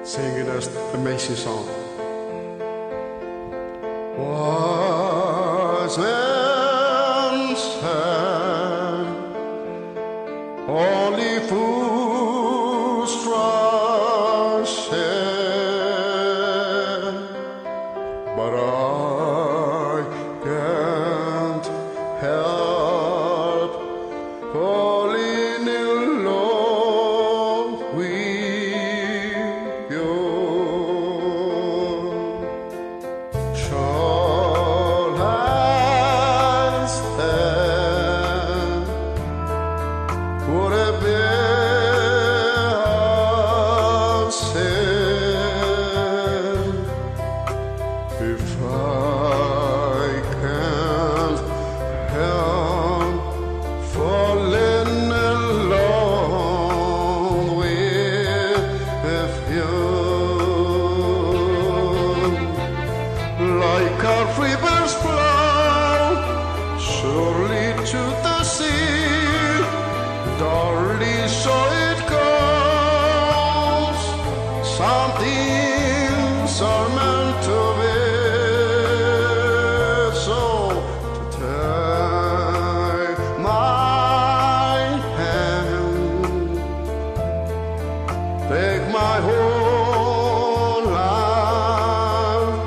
singing this amazing song. Wise men say only fools trust him, but I can't help falling in love with you. Shall I stand? Would it be a sin if I can't help falling in love with you? Like our rivers flow surely to the sea, darling, so it goes. Some things are meant to be. So take my hand, take my whole life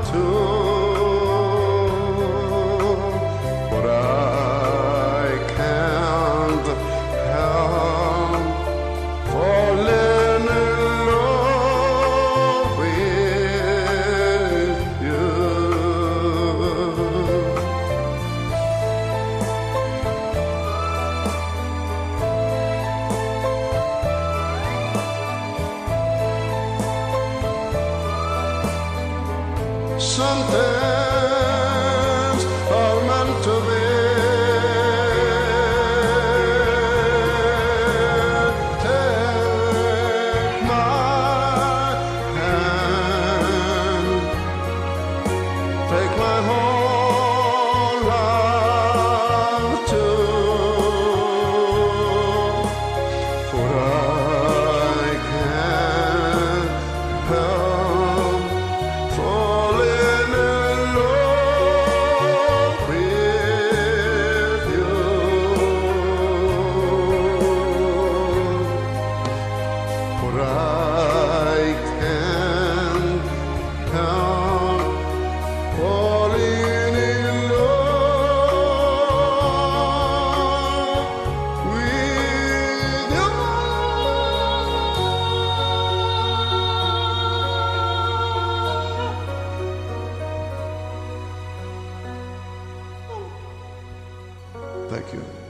too, but I can't help falling in love with you. Some things are meant to be. Take my hand, take my whole life too, for I can't help falling in love with you. For I can't help falling in love with you. Thank you.